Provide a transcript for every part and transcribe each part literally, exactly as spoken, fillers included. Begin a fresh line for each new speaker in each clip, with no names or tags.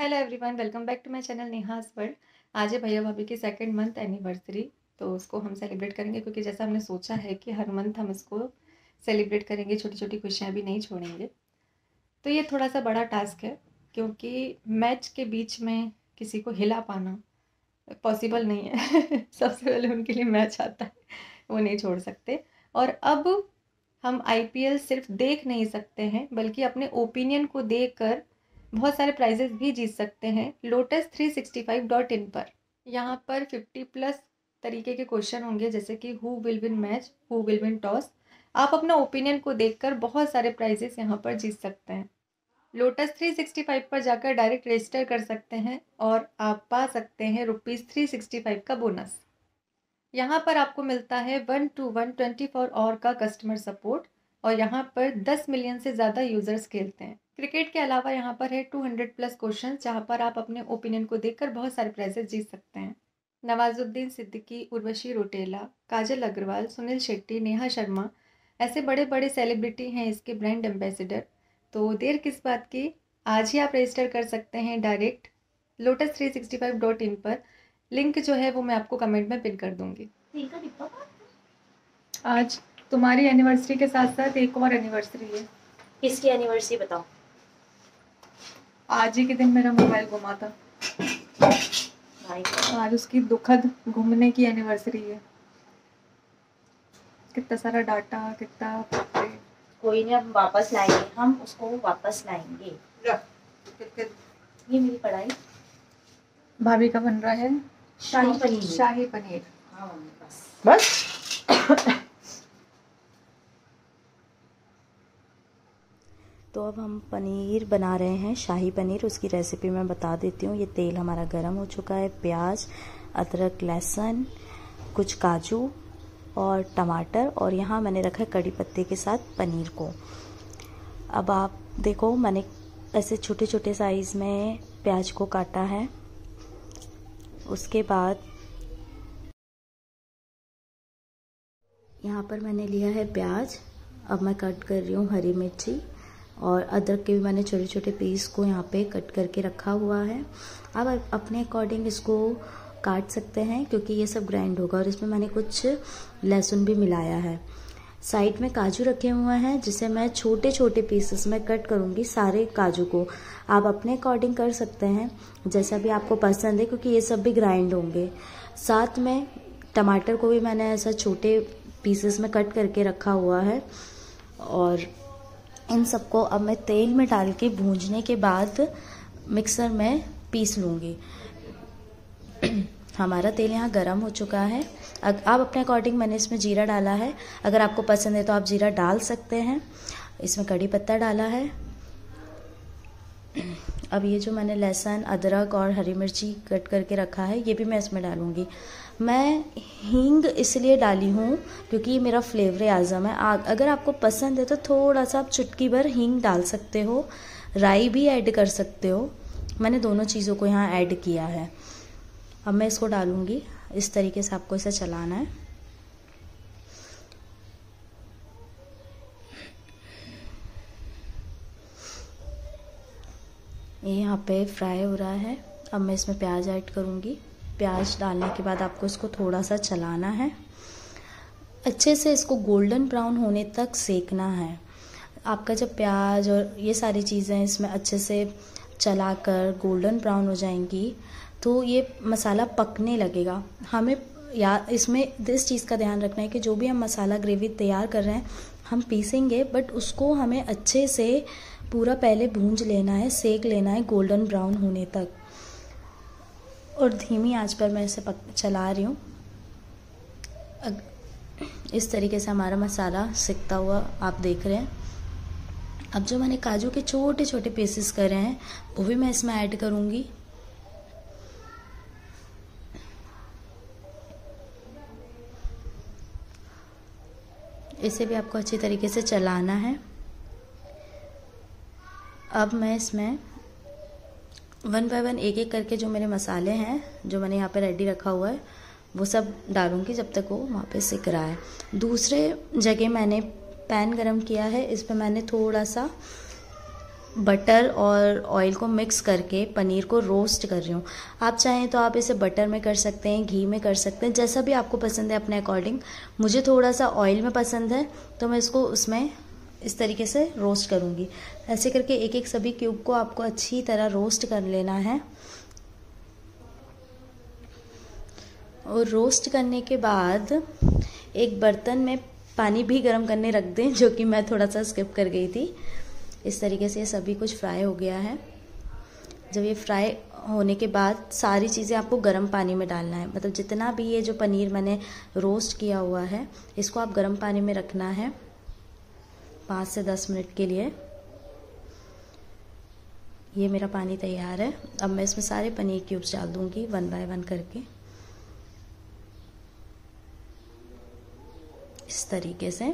Hello everyone, welcome back to my channel Neha's world. आज है भैया भाभी की सेकंड मंथ एनिवर्सरी, तो उसको हम सेलिब्रेट करेंगे क्योंकि जैसा हमने सोचा है कि हर मंथ हम इसको सेलिब्रेट करेंगे, छोटी छोटी खुशियाँ भी नहीं छोड़ेंगे। तो ये थोड़ा सा बड़ा टास्क है क्योंकि मैच के बीच में किसी को हिला पाना पॉसिबल नहीं है सबसे पहले उनके लिए मैच आता है, वो नहीं छोड़ सकते। और अब हम आईपीएल सिर्फ देख नहीं सकते हैं बल्कि अपने ओपिनियन को देकर बहुत सारे प्राइजेस भी जीत सकते हैं lotus three sixty five dot in पर। यहाँ पर फिफ्टी प्लस तरीके के क्वेश्चन होंगे, जैसे कि who will win match, who will win toss. आप अपना ओपिनियन को देखकर बहुत सारे प्राइजेस यहाँ पर जीत सकते हैं। लोटस थ्री सिक्सटी फाइव पर जाकर डायरेक्ट रजिस्टर कर सकते हैं और आप पा सकते हैं रुपीज़ थ्री सिक्सटी फाइव का बोनस। यहाँ पर आपको मिलता है one to one twenty four hour का कस्टमर सपोर्ट और यहाँ पर दस मिलियन से ज़्यादा यूजर्स खेलते हैं। क्रिकेट के अलावा यहाँ पर है टू हंड्रेड प्लस क्वेश्चन, जहाँ पर आप अपने ओपिनियन को देखकर बहुत सारे प्राइजेस जीत सकते हैं। नवाजुद्दीन सिद्दीकी, उर्वशी रोटेला, काजल अग्रवाल, सुनील शेट्टी, नेहा शर्मा, ऐसे बड़े बड़े सेलिब्रिटी हैं इसके ब्रांड एम्बेसडर। तो देर किस बात की, आज ही आप रजिस्टर कर सकते हैं direct lotus three sixty five dot in पर। लिंक जो है वो मैं आपको कमेंट में पिन कर दूंगी। आज तुम्हारी एनिवर्सरी के साथ साथ एक और एनिवर्सरी है।
किसकी एनिवर्सरी बताओ?
आज ही के दिन मेरा मोबाइल गुमा था, आज उसकी दुखद घूमने की एनिवर्सरी है। कितना सारा डाटा, कितना
कोई नहीं, हम वापस लाएंगे, हम उसको वापस लाएंगे। ये मेरी पढ़ाई
भाभी का बन रहा है
शाही पनीर।
शाही पनीर।
हाँ बस
बस
तो अब हम पनीर बना रहे हैं, शाही पनीर। उसकी रेसिपी मैं बता देती हूँ। ये तेल हमारा गर्म हो चुका है, प्याज, अदरक, लहसुन, कुछ काजू और टमाटर, और यहाँ मैंने रखा है कड़ी पत्ते के साथ पनीर को। अब आप देखो, मैंने ऐसे छोटे छोटे साइज़ में प्याज को काटा है। उसके बाद यहाँ पर मैंने लिया है प्याज, अब मैं कट कर रही हूँ हरी मिर्ची, और अदरक के भी मैंने छोटे छोटे पीस को यहाँ पे कट करके रखा हुआ है। अब अपने अकॉर्डिंग इसको काट सकते हैं क्योंकि ये सब ग्राइंड होगा, और इसमें मैंने कुछ लहसुन भी मिलाया है। साइड में काजू रखे हुए हैं जिसे मैं छोटे छोटे पीसेस में कट करूँगी। सारे काजू को आप अपने अकॉर्डिंग कर सकते हैं, जैसा भी आपको पसंद है, क्योंकि ये सब भी ग्राइंड होंगे। साथ में टमाटर को भी मैंने ऐसा छोटे पीसेस में कट करके रखा हुआ है, और इन सबको अब मैं तेल में डाल के भूंजने के बाद मिक्सर में पीस लूँगी। हमारा तेल यहाँ गरम हो चुका है। अब आप अपने अकॉर्डिंग, मैंने इसमें जीरा डाला है, अगर आपको पसंद है तो आप जीरा डाल सकते हैं। इसमें कड़ी पत्ता डाला है। अब ये जो मैंने लहसुन, अदरक और हरी मिर्ची कट करके रखा है, ये भी मैं इसमें डालूँगी। मैं हींग इसलिए डाली हूँ क्योंकि ये मेरा फ्लेवर आज़म है। आ, अगर आपको पसंद है तो थोड़ा सा आप चुटकी भर हींग डाल सकते हो, राई भी ऐड कर सकते हो। मैंने दोनों चीज़ों को यहाँ ऐड किया है। अब मैं इसको डालूँगी। इस तरीके से आपको इसे चलाना है। ये यहाँ पे फ्राई हो रहा है। अब मैं इसमें प्याज ऐड करूँगी। प्याज डालने के बाद आपको इसको थोड़ा सा चलाना है, अच्छे से इसको गोल्डन ब्राउन होने तक सेकना है। आपका जब प्याज और ये सारी चीज़ें इसमें अच्छे से चलाकर गोल्डन ब्राउन हो जाएंगी तो ये मसाला पकने लगेगा। हमें या इसमें इस चीज़ का ध्यान रखना है कि जो भी हम मसाला ग्रेवी तैयार कर रहे हैं हम पीसेंगे, बट उसको हमें अच्छे से पूरा पहले भूंज लेना है, सेक लेना है गोल्डन ब्राउन होने तक। और धीमी आंच पर मैं इसे पक चला रही हूँ। इस तरीके से हमारा मसाला सिकता हुआ आप देख रहे हैं। अब जो मैंने काजू के छोटे छोटे पीसेस करे हैं वो भी मैं इसमें ऐड करूँगी। इसे भी आपको अच्छी तरीके से चलाना है। अब मैं इसमें वन बाय वन एक एक करके जो मेरे मसाले हैं जो मैंने यहाँ पे रेडी रखा हुआ है वो सब डालूंगी जब तक वो वहाँ पे सिक रहा है। दूसरे जगह मैंने पैन गरम किया है, इस पर मैंने थोड़ा सा बटर और ऑयल को मिक्स करके पनीर को रोस्ट कर रही हूँ। आप चाहें तो आप इसे बटर में कर सकते हैं, घी में कर सकते हैं, जैसा भी आपको पसंद है अपने अकॉर्डिंग। मुझे थोड़ा सा ऑयल में पसंद है तो मैं इसको उसमें इस तरीके से रोस्ट करूँगी। ऐसे करके एक एक सभी क्यूब को आपको अच्छी तरह रोस्ट कर लेना है। और रोस्ट करने के बाद एक बर्तन में पानी भी गर्म करने रख दें, जो कि मैं थोड़ा सा स्किप कर गई थी। इस तरीके से ये सभी कुछ फ्राई हो गया है। जब ये फ्राई होने के बाद सारी चीज़ें आपको गर्म पानी में डालना है, मतलब जितना भी ये जो पनीर मैंने रोस्ट किया हुआ है इसको आप गर्म पानी में रखना है पाँच से दस मिनट के लिए। ये मेरा पानी तैयार है। अब मैं इसमें सारे पनीर क्यूब्स डाल दूंगी वन बाय वन करके, इस तरीके से।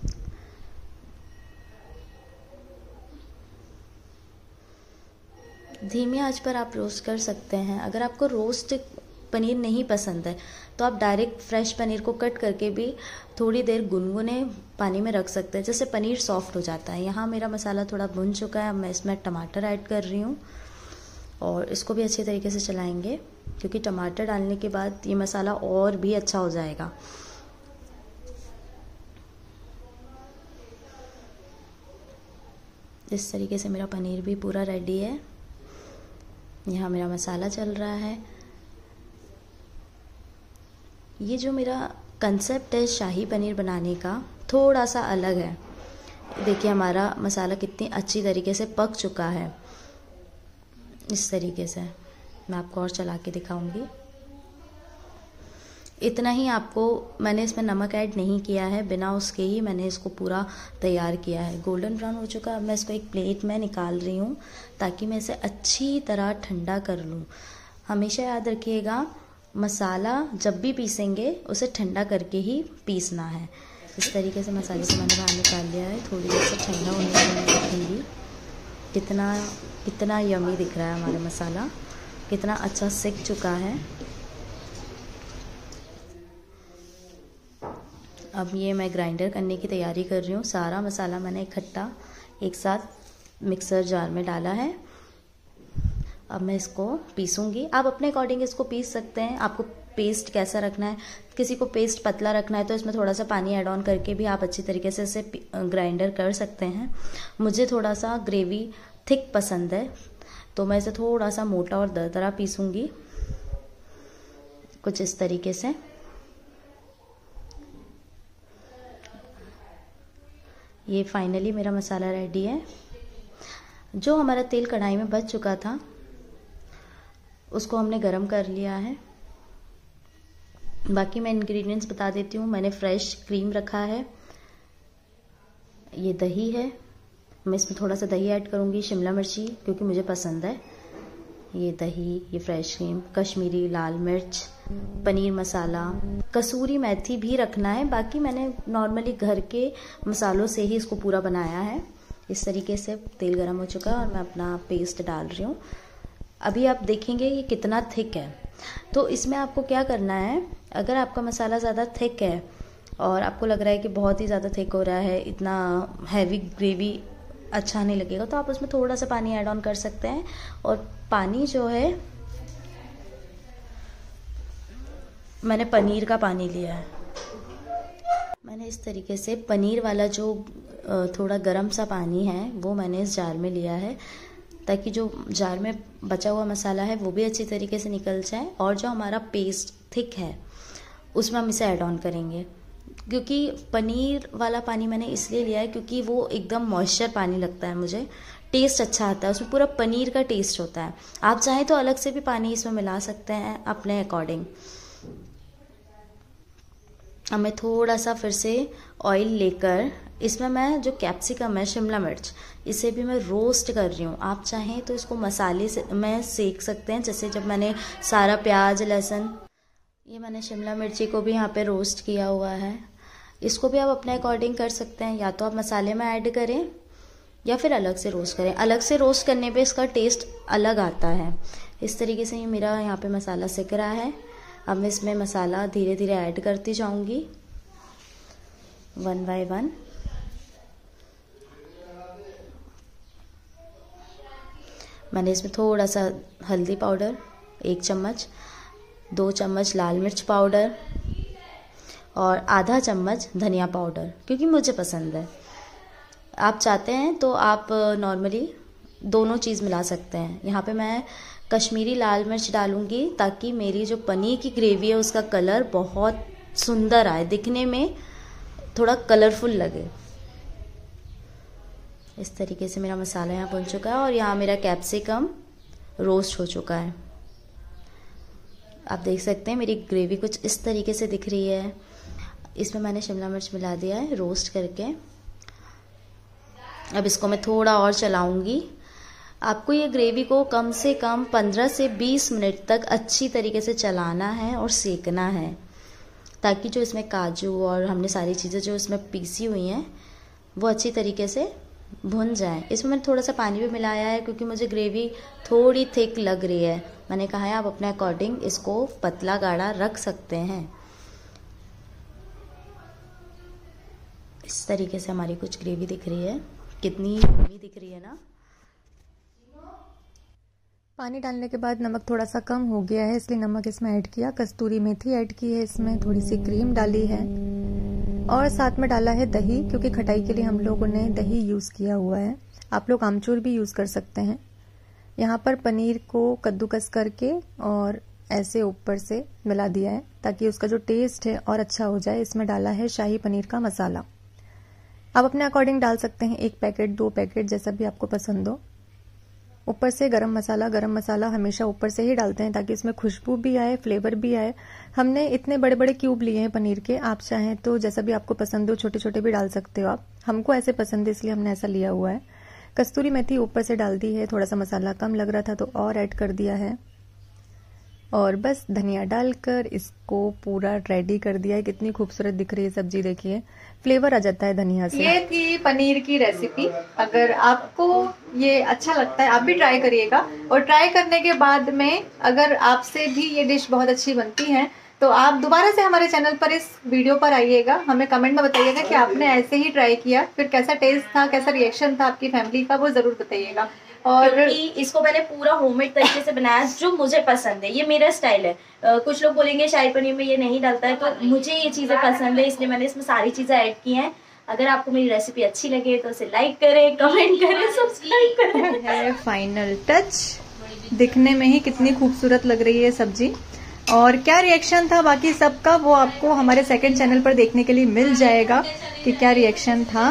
धीमी आंच पर आप रोस्ट कर सकते हैं। अगर आपको रोस्ट पनीर नहीं पसंद है तो आप डायरेक्ट फ्रेश पनीर को कट करके भी थोड़ी देर गुनगुने पानी में रख सकते हैं, जिससे पनीर सॉफ्ट हो जाता है। यहाँ मेरा मसाला थोड़ा भुन चुका है। अब मैं इसमें टमाटर ऐड कर रही हूँ और इसको भी अच्छे तरीके से चलाएंगे, क्योंकि टमाटर डालने के बाद ये मसाला और भी अच्छा हो जाएगा। इस तरीके से मेरा पनीर भी पूरा रेडी है। यहाँ मेरा मसाला चल रहा है। ये जो मेरा कंसेप्ट है शाही पनीर बनाने का, थोड़ा सा अलग है। देखिए हमारा मसाला कितनी अच्छी तरीके से पक चुका है। इस तरीके से मैं आपको और चला के दिखाऊंगी। इतना ही आपको, मैंने इसमें नमक ऐड नहीं किया है, बिना उसके ही मैंने इसको पूरा तैयार किया है। गोल्डन ब्राउन हो चुका है। मैं इसको एक प्लेट में निकाल रही हूँ ताकि मैं इसे अच्छी तरह ठंडा कर लूँ। हमेशा याद रखिएगा, मसाला जब भी पीसेंगे उसे ठंडा करके ही पीसना है। इस तरीके से मसाले को मैंने बाहर निकाल लिया है। थोड़ी देर से ठंडा होने के लिए रखूँगी। कितना कितना यमी दिख रहा है हमारा मसाला, कितना अच्छा सिक चुका है। अब ये मैं ग्राइंडर करने की तैयारी कर रही हूँ। सारा मसाला मैंने इकट्ठा एक साथ मिक्सर जार में डाला है। अब मैं इसको पीसूँगी। आप अपने अकॉर्डिंग इसको पीस सकते हैं। आपको पेस्ट कैसा रखना है, किसी को पेस्ट पतला रखना है तो इसमें थोड़ा सा पानी ऐड ऑन करके भी आप अच्छी तरीके से इसे ग्राइंडर कर सकते हैं। मुझे थोड़ा सा ग्रेवी थिक पसंद है तो मैं इसे थोड़ा सा मोटा और दरदरा पीसूँगी, कुछ इस तरीके से। ये फाइनली मेरा मसाला रेडी है। जो हमारा तेल कढ़ाई में बच चुका था उसको हमने गरम कर लिया है। बाकी मैं इंग्रेडिएंट्स बता देती हूँ। मैंने फ्रेश क्रीम रखा है, ये दही है, मैं इसमें थोड़ा सा दही ऐड करूँगी, शिमला मिर्ची क्योंकि मुझे पसंद है, ये दही, ये फ्रेश क्रीम, कश्मीरी लाल मिर्च, पनीर मसाला, कसूरी मेथी भी रखना है। बाकी मैंने नॉर्मली घर के मसालों से ही इसको पूरा बनाया है। इस तरीके से तेल गरम हो चुका है और मैं अपना पेस्ट डाल रही हूँ। अभी आप देखेंगे ये कितना थिक है। तो इसमें आपको क्या करना है, अगर आपका मसाला ज़्यादा थिक है और आपको लग रहा है कि बहुत ही ज़्यादा थिक हो रहा है, इतना हैवी ग्रेवी अच्छा नहीं लगेगा, तो आप उसमें थोड़ा सा पानी ऐड ऑन कर सकते हैं। और पानी जो है मैंने पनीर का पानी लिया है। मैंने इस तरीके से पनीर वाला जो थोड़ा गर्म सा पानी है वो मैंने इस जार में लिया है, ताकि जो जार में बचा हुआ मसाला है वो भी अच्छी तरीके से निकल जाए। और जो हमारा पेस्ट थिक है उसमें हम इसे ऐड ऑन करेंगे। क्योंकि पनीर वाला पानी मैंने इसलिए लिया है क्योंकि वो एकदम मॉइस्चर पानी लगता है, मुझे टेस्ट अच्छा आता है, उसमें पूरा पनीर का टेस्ट होता है। आप चाहें तो अलग से भी पानी इसमें मिला सकते हैं अपने अकॉर्डिंग। अब मैं थोड़ा सा फिर से ऑयल लेकर इसमें मैं जो कैप्सिकम है, शिमला मिर्च, इसे भी मैं रोस्ट कर रही हूँ। आप चाहें तो इसको मसाले से मैं सेक सकते हैं, जैसे जब मैंने सारा प्याज लहसुन, ये मैंने शिमला मिर्ची को भी यहाँ पे रोस्ट किया हुआ है। इसको भी आप अपने अकॉर्डिंग कर सकते हैं, या तो आप मसाले में ऐड करें या फिर अलग से रोस्ट करें। अलग से रोस्ट करने पे इसका टेस्ट अलग आता है। इस तरीके से ये मेरा यहाँ पे मसाला सिक रहा है। अब मैं इसमें मसाला धीरे धीरे ऐड करती जाऊंगी वन बाय वन। मैंने इसमें थोड़ा सा हल्दी पाउडर एक चम्मच, दो चम्मच लाल मिर्च पाउडर और आधा चम्मच धनिया पाउडर, क्योंकि मुझे पसंद है। आप चाहते हैं तो आप नॉर्मली दोनों चीज़ मिला सकते हैं। यहाँ पे मैं कश्मीरी लाल मिर्च डालूँगी ताकि मेरी जो पनीर की ग्रेवी है उसका कलर बहुत सुंदर आए, दिखने में थोड़ा कलरफुल लगे। इस तरीके से मेरा मसाला यहाँ भुन चुका है और यहाँ मेरा कैप्सिकम रोस्ट हो चुका है। आप देख सकते हैं मेरी ग्रेवी कुछ इस तरीके से दिख रही है। इसमें मैंने शिमला मिर्च मिला दिया है रोस्ट करके। अब इसको मैं थोड़ा और चलाऊंगी। आपको ये ग्रेवी को कम से कम पंद्रह से बीस मिनट तक अच्छी तरीके से चलाना है और सेकना है, ताकि जो इसमें काजू और हमने सारी चीज़ें जो इसमें पीसी हुई हैं वो अच्छी तरीके से भुन जाए। इसमें मैंने थोड़ा सा पानी भी मिलाया है क्योंकि मुझे ग्रेवी थोड़ी थिक लग रही है। मैंने कहा है आप अपने अकॉर्डिंग इसको पतला गाढ़ा रख सकते हैं। इस तरीके से हमारी कुछ ग्रेवी दिख रही है, कितनी यम्मी दिख रही है ना।
पानी डालने के बाद नमक थोड़ा सा कम हो गया है, इसलिए नमक इसमें ऐड किया। कस्तूरी मेथी ऐड की है, इसमें थोड़ी सी क्रीम डाली है और साथ में डाला है दही, क्योंकि खटाई के लिए हम लोगों ने दही यूज़ किया हुआ है। आप लोग आमचूर भी यूज़ कर सकते हैं। यहाँ पर पनीर को कद्दूकस करके और ऐसे ऊपर से मिला दिया है ताकि उसका जो टेस्ट है और अच्छा हो जाए। इसमें डाला है शाही पनीर का मसाला। आप अपने अकॉर्डिंग डाल सकते हैं, एक पैकेट दो पैकेट जैसा भी आपको पसंद हो। ऊपर से गरम मसाला, गरम मसाला हमेशा ऊपर से ही डालते हैं ताकि इसमें खुशबू भी आए, फ्लेवर भी आए। हमने इतने बड़े बड़े क्यूब लिए हैं पनीर के, आप चाहें तो जैसा भी आपको पसंद हो छोटे छोटे भी डाल सकते हो आप। हमको ऐसे पसंद है इसलिए हमने ऐसा लिया हुआ है। कस्तूरी मेथी ऊपर से डाल दी है, थोड़ा सा मसाला कम लग रहा था तो और ऐड कर दिया है और बस धनिया डालकर इसको पूरा रेडी कर दिया है। कितनी खूबसूरत दिख रही है सब्जी, देखिए फ्लेवर आ जाता है धनिया से। ये थी पनीर की रेसिपी। अगर आपको ये अच्छा लगता है आप भी ट्राई करिएगा, और ट्राई करने के बाद में अगर आपसे भी ये डिश बहुत अच्छी बनती है तो आप दोबारा से हमारे चैनल पर इस वीडियो पर आइएगा, हमें कमेंट में बताइएगा कि आपने ऐसे ही ट्राई किया, फिर कैसा टेस्ट था, कैसा रिएक्शन था आपकी फैमिली का, वो जरूर बताइएगा। और
इसको मैंने पूरा होममेड तरीके से बनाया जो मुझे पसंद है, ये मेरा स्टाइल है। uh, कुछ लोग बोलेंगे शाही पनीर में ये नहीं डालता है, तो मुझे ये चीज़ें पसंद है इसलिए मैंने इसमें सारी चीज़ें ऐड की हैं। अगर आपको मेरी रेसिपी अच्छी लगे तो उसे लाइक करें, कमेंट करें, सब्सक्राइब करें।
है फाइनल टच। दिखने में ही कितनी खूबसूरत लग रही है सब्जी, और क्या रिएक्शन था बाकी सबका वो आपको हमारे सेकंड चैनल पर देखने के लिए मिल जाएगा कि क्या रिएक्शन था।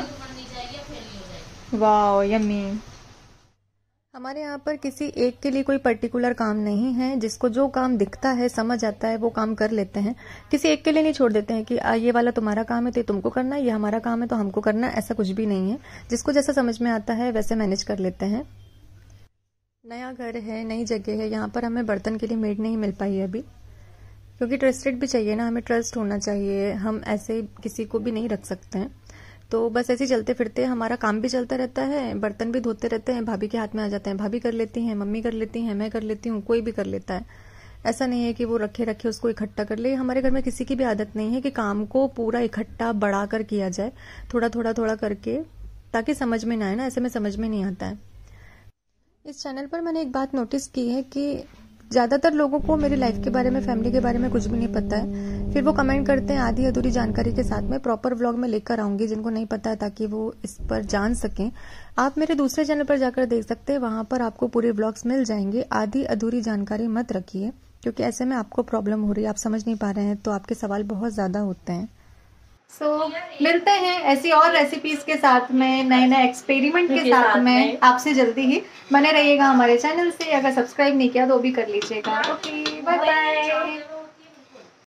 Wow yummy. हमारे यहाँ पर किसी एक के लिए कोई पर्टिकुलर काम नहीं है, जिसको जो काम दिखता है समझ आता है वो काम कर लेते हैं। किसी एक के लिए नहीं छोड़ देते हैं कि आ, ये वाला तुम्हारा काम है तो तुमको करना है, ये हमारा काम है तो हमको करना है, ऐसा कुछ भी नहीं है। जिसको जैसा समझ में आता है वैसे मैनेज कर लेते हैं। नया घर है, नई जगह है, यहाँ पर हमें बर्तन के लिए मेड नहीं मिल पाई है अभी, क्योंकि ट्रस्टेड भी चाहिए ना, हमें ट्रस्ट होना चाहिए। हम ऐसे किसी को भी नहीं रख सकते हैं। तो बस ऐसे चलते फिरते हमारा काम भी चलता रहता है, बर्तन भी धोते रहते हैं, भाभी के हाथ में आ जाते हैं, भाभी कर लेती हैं, मम्मी कर लेती हैं, मैं कर लेती हूँ, कोई भी कर लेता है। ऐसा नहीं है कि वो रखे रखे उसको इकट्ठा कर ले। हमारे घर में किसी की भी आदत नहीं है कि काम को पूरा इकट्ठा बढ़ा कर किया जाए, थोड़ा थोड़ा थोड़ा करके, ताकि समझ में ना आए ना, ऐसे में समझ में नहीं आता है। इस चैनल पर मैंने एक बात नोटिस की है कि ज़्यादातर लोगों को मेरी लाइफ के बारे में, फैमिली के बारे में कुछ भी नहीं पता है। फिर वो कमेंट करते हैं आधी अधूरी जानकारी के साथ में। प्रॉपर व्लॉग में लेकर आऊंगी जिनको नहीं पता है, ताकि वो इस पर जान सकें। आप मेरे दूसरे चैनल पर जाकर देख सकते हैं, वहां पर आपको पूरे व्लॉग्स मिल जाएंगे। आधी अधूरी जानकारी मत रखिए, क्योंकि ऐसे में आपको प्रॉब्लम हो रही है, आप समझ नहीं पा रहे हैं तो आपके सवाल बहुत ज्यादा होते हैं। सो so, मिलते हैं ऐसी और रेसिपीज के साथ में, नए नए एक्सपेरिमेंट के साथ, साथ में आपसे जल्दी ही। बने रहिएगा हमारे चैनल से। अगर सब्सक्राइब नहीं किया तो भी कर लीजिएगा। Okay bye bye.